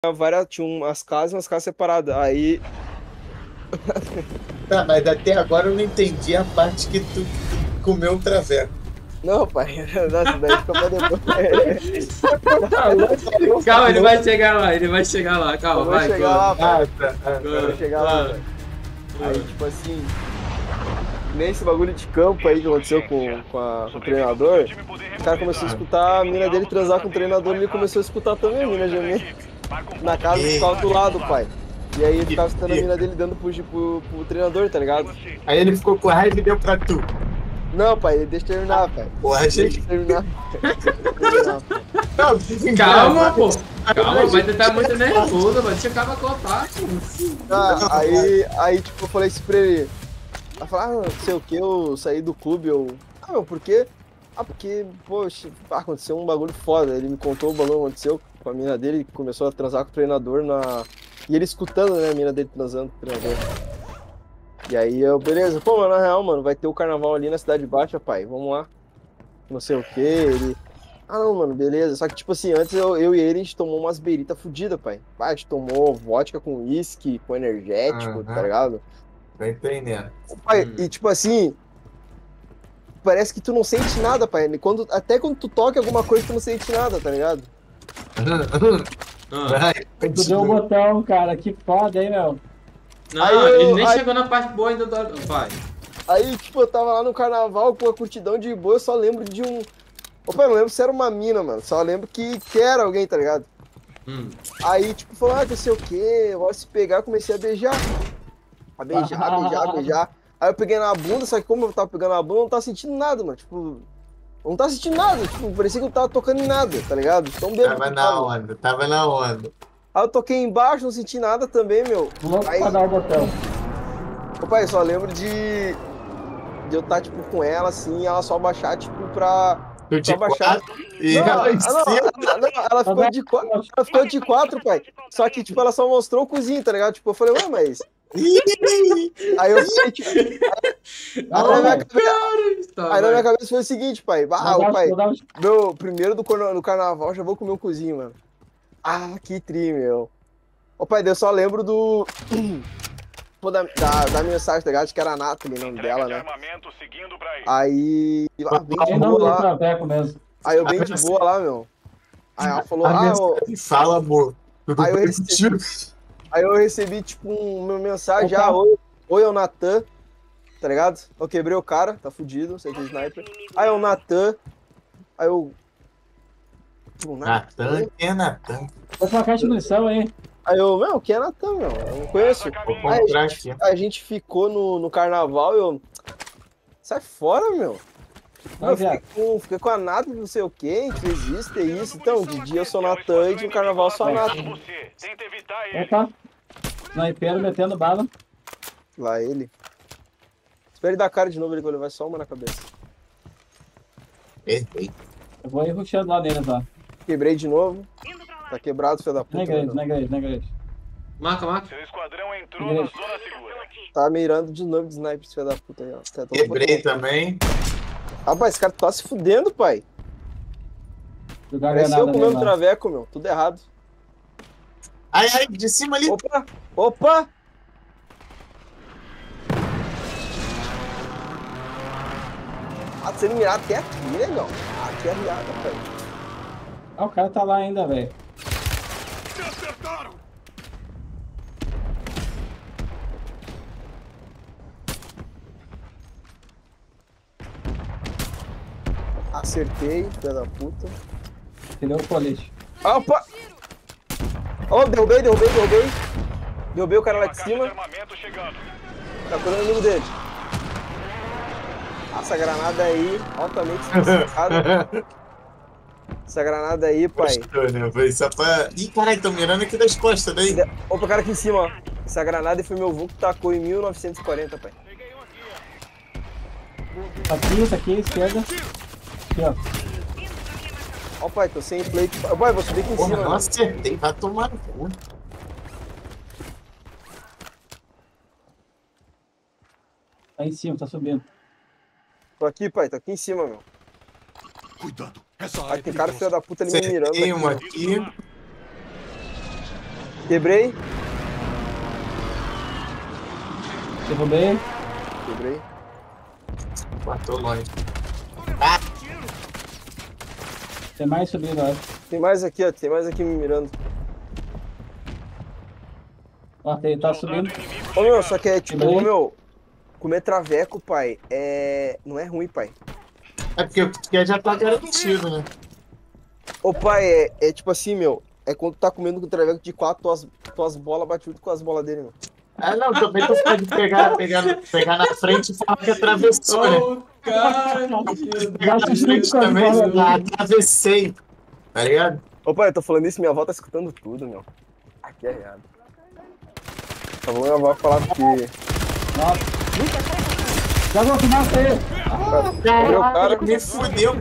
tinha umas casas separadas. Aí. Tá, mas até agora eu não entendi a parte que tu comeu o traveco. Não, pai. Nossa, daí fica pra depois. Calma, ele vai chegar lá, ele vai chegar lá. Calma, Eu vou vai, chegar lá, pai. Tá. Eu vou chegar lá, velho. Aí, tipo assim. Nesse bagulho de campo aí que aconteceu com o treinador, o cara começou a escutar a mina dele transar com o treinador e ele começou a escutar também a mina gemer na casa que ficava do lado, pai. E aí ele ficava escutando a mina dele dando pro treinador, tá ligado? Aí ele ficou com raiva e deu pra tu. Não, pai, deixa eu terminar, pai. Porra, Deixa gente. eu terminar. Não, Calma, pô. Calma, vai tentar muito nervoso, mano. Deixa eu acabar com o ataque. Aí, tipo, eu falei isso pra ele. Ela falou, não sei o que, eu saí do clube, meu, por quê? Porque, poxa, aconteceu um bagulho foda. Ele me contou o bagulho que aconteceu com a mina dele, que começou a transar com o treinador E ele escutando, né, a mina dele transando com o treinador. E aí beleza, pô, mas na real, mano, vai ter o carnaval ali na Cidade Baixa, pai, vamos lá. Não sei o que, ele. Não, mano, beleza. Só que, tipo assim, antes eu e ele, a gente tomou umas beiritas fodidas, pai. A gente tomou vodka com uísque, com energético, tá ligado? Tô entendendo. Pai, e tipo assim, parece que tu não sente nada, pai. Até quando tu toca alguma coisa, tu não sente nada, tá ligado? Vai, Tu deu o botão, cara. Que foda, hein, meu? Não, ele nem chegou na parte boa ainda do. Vai. Aí, tipo, eu tava lá no carnaval com a curtidão de boa, eu só lembro de um. Opa, eu não lembro se era uma mina, mano. Só lembro que era alguém, tá ligado? Aí, tipo, falou, não sei o que, eu vou se pegar, eu comecei a beijar. A beijar. Aí eu peguei na bunda, só que como eu tava pegando na bunda, eu não tava sentindo nada, mano. Tipo, eu não tava sentindo nada. Tipo, parecia que eu tava tocando em nada, tá ligado? Tão bêbado. Tava na onda. Aí eu toquei embaixo, não senti nada também, meu. Louco Aí, pra dar o botão. pai, eu só lembro de eu estar, tipo, com ela, assim, e ela só baixar, tipo, pra baixar. Ela ficou de quatro. Ela ficou de quatro, pai. Só que, tipo, ela só mostrou o cozinho, tá ligado? Tipo, eu falei, ué, mas. Aí eu falei, tipo. Aí na minha cabeça foi o seguinte, pai. Meu primeiro do carnaval, já vou comer um cozinho, mano. Que tri, meu. Ô, pai, eu só lembro do. Da mensagem, tá ligado? Que era a Nathalie, o nome dela, né? Aí. Bem de boa lá. Aí eu bem de boa lá, meu. Aí ela falou, fala, amor. Aí eu recebi, tipo, uma mensagem, oi, é o Natan, tá ligado? Eu quebrei o cara, tá fudido, sei que é sniper. Aí é o Natan, aí eu... Natan? Quem é Natan? Foi uma caixa de munição aí. Aí eu, quem é Natan, meu? Eu não conheço. Aí a gente ficou no carnaval e eu... Sai fora, meu. Eu fiquei com a Nata, não sei o que, a gente fez isso, tem isso. Então, de dia eu sou Natan e de carnaval eu sou a Nata. Opa. Sniper metendo bala. Lá ele. Espera ele dar cara de novo, ele vai levar só uma na cabeça. Perfeito. Eu vou ir rushando lá dentro, tá? Quebrei de novo. Tá quebrado, filho da puta. Na igreja. Marca. Seu esquadrão entrou na zona segura. Tá mirando de novo de sniper, filho da puta aí, ó. Quebrei também. Rapaz, esse cara tá se fudendo, pai. Parece eu comendo traveco, meu. Tudo errado. Ai, de cima ali. Opa! Se ele mirar até aqui, negão. Aqui é riada, pai. O cara tá lá ainda, velho. Me acertaram! Acertei, filho da puta. Tirou o colete. Opa! Derrubei. Derrubei o cara lá de cima. Tá curando o inimigo dele. Essa granada aí, altamente especificada. Essa granada aí, pai. Foi só pra... Ih, caralho, tão mirando aqui das costas, daí. Opa, cara aqui em cima, ó. Essa granada foi meu vô que tacou em 1940, pai. Tá aqui, esquerda. Aqui, ó. Ó, pai, tô sem plate. Pai, vou subir aqui em cima. Não acertei, vai tomar no cu. Tá em cima, tá subindo. Tô aqui, pai, tô aqui em cima, meu. Cuidado, essa área. Tem cara filho da puta ali me mirando. Tem uma aqui. Quebrei. Derrubei. Quebrei. Matou longe. Tem mais subindo, eu acho. Tem mais aqui, ó. Tem mais aqui me mirando. Ó, tá subindo. Ô, meu, só que é tipo, Quebrei. ô, meu, comer traveco, pai, não é ruim, pai. É porque já tá garantido, né? Ô, pai, é tipo assim, meu, é quando tu tá comendo com traveco de 4, tuas bolas bate junto com as bolas dele, meu. Ah, não, também tu pode pegar na frente e falar que atravessou, né? Ô, cara, Bate junto com as Também bolas dele. atravessei, tá ligado? Ô, pai, eu tô falando isso, minha avó tá escutando tudo, meu. Aqui é errado. Tá bom, minha avó falar que... Nossa. Já vou filmar isso aí. Quebrei o cara. Me fudeu.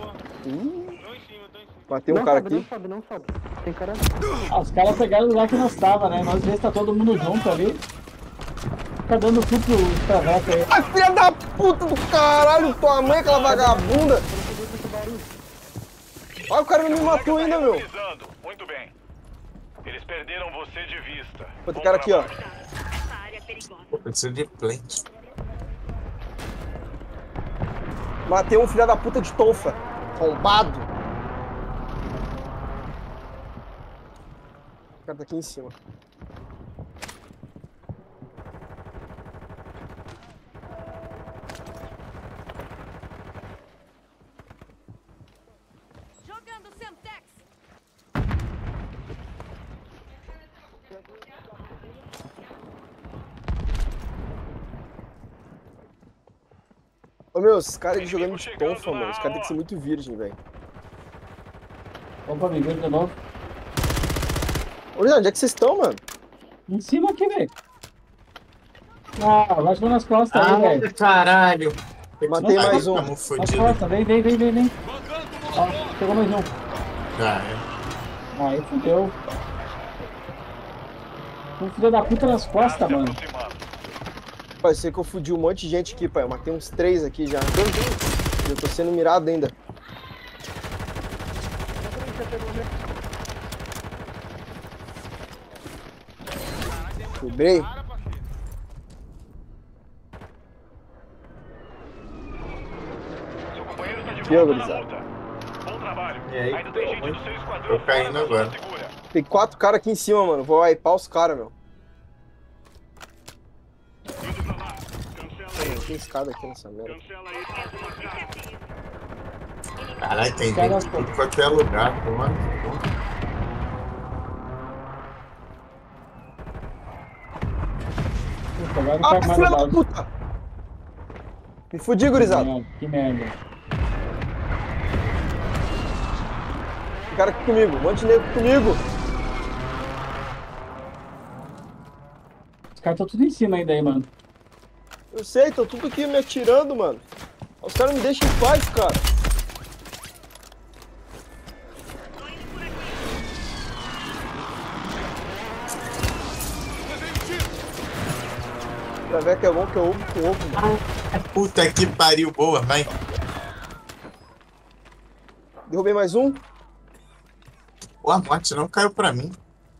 Matei um cara aqui. Não sobe. Tem cara. Ah, os caras pegaram o lugar que nós tava, né? Nós vezes tá todo mundo junto ali. Fica dando tudo pro traveco aí. Ai, filha da puta do caralho, tua mãe, aquela vagabunda. Olha, o cara não me matou ainda, meu. Muito bem. Eles perderam você de vista. Outro cara aqui, ó. Essa área é perigosa. Pô, preciso de plant. Matei um filho da puta de tonfa. Arrombado. O cara tá aqui em cima. Jogando Semtex. Ô, meu, esses caras jogando de tonfa, mano. Os caras têm que ser muito virgem, velho. Opa, me veio de novo. Olha, onde é que vocês estão, mano? Em cima aqui, velho. Ah, vai jogando nas costas aí, velho. Ah, caralho. Matei mais um. Tamo Nas fodido. costas, vem. Ó, pegou mais um. Já é. Aí fudeu. Um filho da puta nas costas, mano. Pai, sei que eu fudi um monte de gente aqui, pai. Eu matei uns 3 aqui já. Eu tô sendo mirado ainda. Quebrei. Seu companheiro está de Que volta na gurizada. luta. Bom trabalho. E aí, Ainda tem pô, gente do seu esquadrão tô caindo fora da zona agora. segura. Tem 4 caras aqui em cima, mano. Vou wipear os caras, meu. Não tem escada aqui nessa merda. Caralho, tem Cara, gente em tudo qualquer lugar, pô, mano. Puta, agora não Ah, tá mais filha da legal. puta! Me fudi, gurizada. Que merda. Tem cara aqui comigo. Um monte de nego comigo. Os caras estão tudo em cima ainda aí, mano. Eu sei, tão tudo aqui me atirando, mano. Os caras me deixam em paz, cara. Pra ver que é bom que eu ovo com ovo, mano. Puta que pariu, boa, vai. Derrubei mais um. Pô, a morte não caiu pra mim.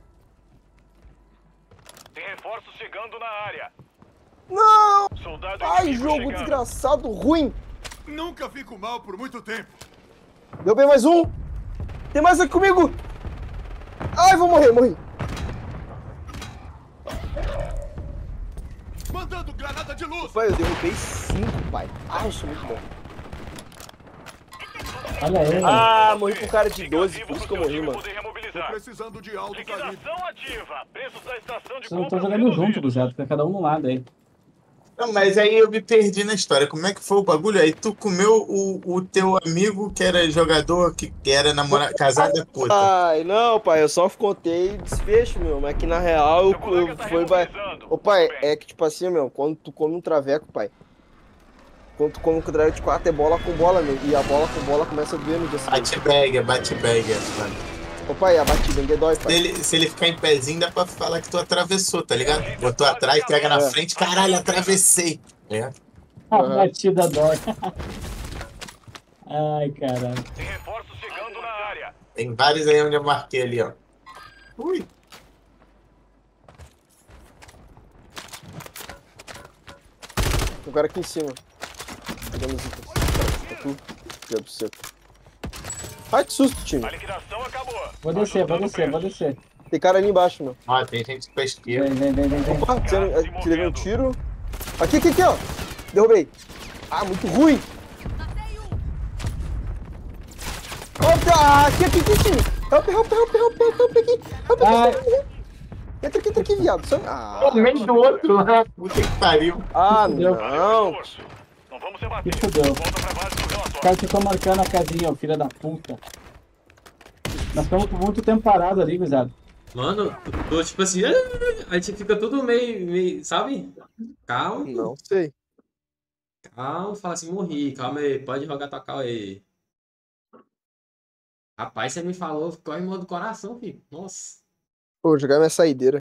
Tem reforços chegando na área. Não! Soldado Ai, inimigo jogo chegando. desgraçado, ruim. Nunca fico mal por muito tempo. Derrubei mais um. Tem mais aqui comigo. Ai, vou morrer. Mandando granada de luz. Pai, eu derrubei 5, pai. Ah, eu sou muito bom. Olha aí, mano. Ah, morri com um cara de 12, por isso que eu morri, mano. Precisando de alto Liquidação ativa. Preços da estação de Vocês não compra estão jogando junto, Guzado. Fica cada um no lado aí. Não, mas aí eu me perdi na história. Como é que foi o bagulho? Aí tu comeu o teu amigo que era jogador, que era namorado, casado é puta. Ai, não, pai, eu só contei desfecho, meu, mas que na real eu foi... Ô, pai, é que tipo assim, meu, quando tu come um traveco, pai, quando tu come um traveco de 4 é bola com bola, meu, e a bola com bola começa a doer no dia seguinte. Bate bag, mano. Ô, pai, a batida dói, pai. Se ele ficar em pezinho, dá pra falar que tu atravessou, tá ligado? Botou atrás, pega na frente, caralho, atravessei. É. A batida dói. Ai, caralho. Tem reforços chegando na área. Tem vários aí onde eu marquei ali, ó. Ui. cara aqui em cima. Pegando os itens. Cara, tu. Deus do céu. Ai, que susto, time. A liquidação acabou. Vou descer. Tem cara ali embaixo, mano. Ó, tem gente pra esquerda. Vem. Opa, você levou um tiro. Aqui, ó. Derrubei. Ah, muito ruim. Matei um. Opa, aqui, time. Help aqui. Ai. Entra aqui, viado. No meio do outro lá. Puta que pariu. Fudeu. Não. Não vamos ser batidos. Que fudeu. Volta pra base do O relatório. cara ficou marcando a casinha, ó, filha da puta. Nós ficamos por muito tempo parados ali, gurizada. Mano, tô tipo assim, a gente fica tudo meio, sabe? Calma, Não sei. fala assim, morri, calma aí, pode jogar tua cal aí. Rapaz, você me falou, ficou em modo coração, filho. Nossa. Pô, jogar minha saideira.